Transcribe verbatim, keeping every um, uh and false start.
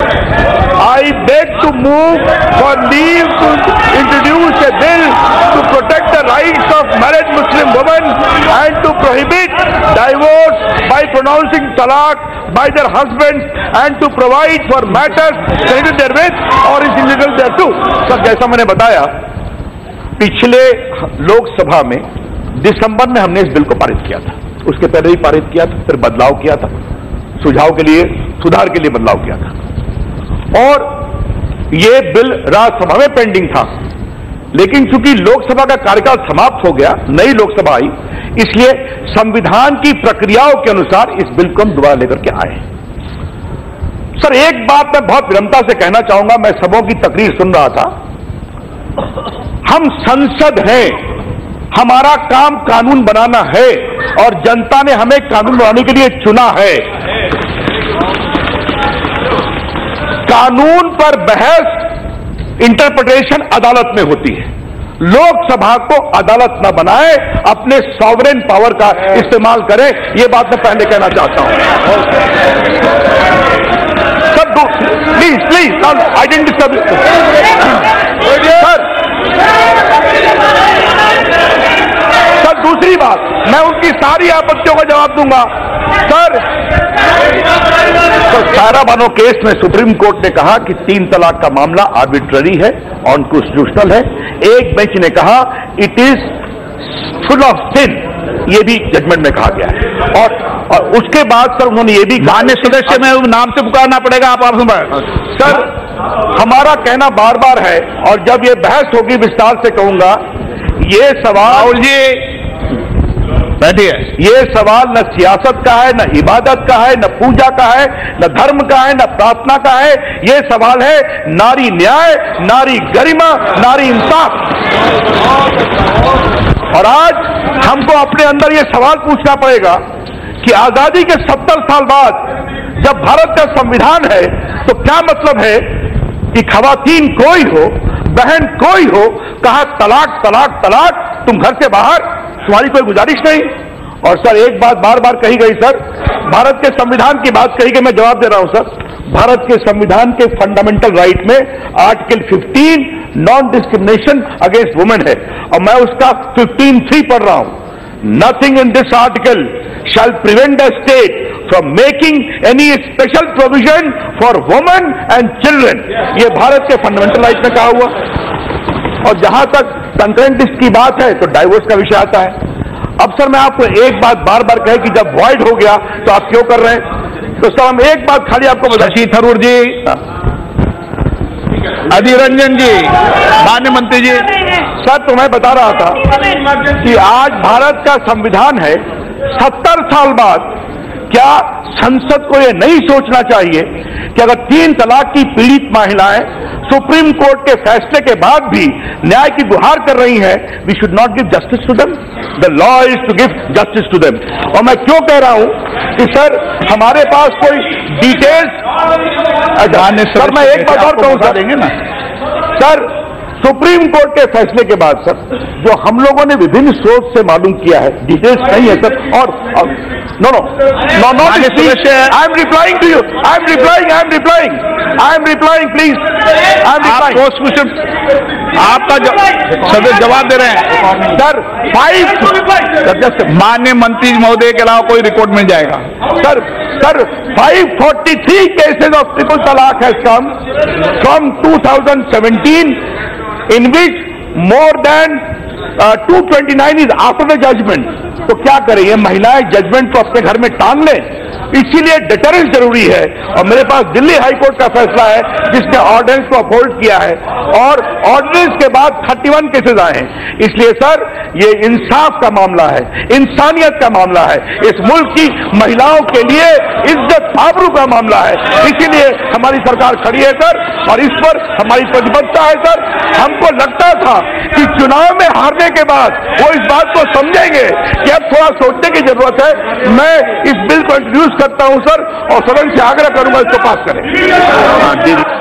I beg to move for leave to introduce a bill to protect the rights of married Muslim women and to prohibit divorce by pronouncing talaq by their husbands and to provide for matters connected therewith or is illegal thereto. Sir, जैसा मैंने बताया, पिछले लोकसभा में दिसंबर में हमने इस bill को पारित किया था, उसके पहले ही पारित किया था, फिर बदलाव किया था, सुझाव के लिए, सुधार के लिए बदलाव किया था और ये बिल राज्यसभा में पेंडिंग था। लेकिन चूंकि लोकसभा का कार्यकाल समाप्त हो गया, नई लोकसभा आई, इसलिए संविधान की प्रक्रियाओं के अनुसार इस बिल को हम दोबारा लेकर के आए। सर, एक बात मैं बहुत विनम्रता से कहना चाहूंगा, मैं सबों की तकरीर सुन रहा था, हम संसद हैं, हमारा काम कानून बनाना है और जनता ने हमें कानून बनाने के लिए चुना है। कानून पर बहस, इंटरप्रिटेशन अदालत में होती है। लोकसभा को अदालत न बनाए, अपने सॉवरेन पावर का इस्तेमाल करें, यह बात मैं पहले कहना चाहता हूं। सब please please I don't disturb sir. Sir, दूसरी बात, मैं उनकी सारी आपत्तियों का जवाब दूंगा। सर, तो सारा बानो केस में सुप्रीम कोर्ट ने कहा कि तीन तलाक का मामला आर्बिट्ररी है, अनकॉन्स्टिट्यूशनल है। एक बेंच ने कहा it is full of sin, ये भी जजमेंट में कहा गया है। और, और उसके बाद सर उन्होंने ये भी मान्य सदस्य में नाम से पुकारना पड़ेगा, आप आप सर, हमारा कहना बार बार है और जब ये बहस होगी विस्तार से कहूंगा, ये सवाल जी बैठिए, ये सवाल न सियासत का है, न इबादत का है, न पूजा का है, न धर्म का है, न प्रार्थना का है। ये सवाल है नारी न्याय, नारी गरिमा, नारी इंसाफ। और आज हमको अपने अंदर ये सवाल पूछना पड़ेगा कि आजादी के सत्तर साल बाद जब भारत का संविधान है तो क्या मतलब है कि खवातीन कोई हो, बहन कोई हो, कहा तलाक तलाक तलाक, तुम घर से बाहर, तुम्हारी कोई गुजारिश नहीं। और सर, एक बात बार बार कही गई सर, भारत के संविधान की बात कही गई, मैं जवाब दे रहा हूं सर। भारत के संविधान के फंडामेंटल राइट में article fifteen non discrimination against women है और मैं उसका फिफ्टीन थ्री पढ़ रहा हूं। Nothing in this article shall prevent the state from making any special provision for women and children। ये भारत के फंडामेंटल राइट में कहा हुआ। और जहां तक कंकरेंट की बात है तो डाइवोर्स का विषय आता है। अब सर, मैं आपको एक बात बार बार कहे कि जब वॉइड हो गया तो आप क्यों कर रहे हैं, तो सर हम एक बात खाली आपको बता। शशि थरूर जी, अधीर रंजन जी, मान्य मंत्री जी। सर, तो मैं बता रहा था कि आज भारत का संविधान है, सत्तर साल बाद क्या संसद को यह नहीं सोचना चाहिए कि अगर तीन तलाक की पीड़ित महिलाएं सुप्रीम कोर्ट के फैसले के बाद भी न्याय की गुहार कर रही हैं, we should not give justice to them, the law is to give justice to them. और मैं क्यों कह रहा हूं कि सर हमारे पास कोई डिटेल्स, सर मैं एक बात और कहूं सर, देंगे ना सर, सुप्रीम कोर्ट के फैसले के बाद सर जो हम लोगों ने विभिन्न स्रोत से मालूम किया है, डिटेल्स नहीं है सर। और no no no no I am replying to you, I am replying I am replying I am replying please, I am replying. आपका सदस्य जवाब दे रहे हैं सर। फाइव मान्य मंत्री महोदय के अलावा कोई रिपोर्ट मिल जाएगा sir. Sir, five forty three cases of triple talaq has come from two thousand seventeen in which more than uh, two twenty-nine is after the judgment। तो क्या करें, ये महिलाएं जजमेंट को अपने घर में टांग लें, इसीलिए डिटरेंस जरूरी है। और मेरे पास दिल्ली हाईकोर्ट का फैसला है जिसने ऑर्डिनेंस को अपहोल्ड किया है और ऑर्डिनेंस के बाद इकतीस केसेज आए हैं। इसलिए सर ये इंसाफ का मामला है, इंसानियत का मामला है, इस मुल्क की महिलाओं के लिए इज्जत आबरू का मामला है। इसीलिए हमारी सरकार खड़ी है सर और इस पर हमारी प्रतिबद्धता है सर। हमको लगता था कि चुनाव में हारने के बाद वो इस बात को समझेंगे कि अब थोड़ा सोचने की जरूरत है। मैं इस बिल को इंट्रोड्यूस करता हूं सर और सदन से आग्रह करूंगा इसको पास करें।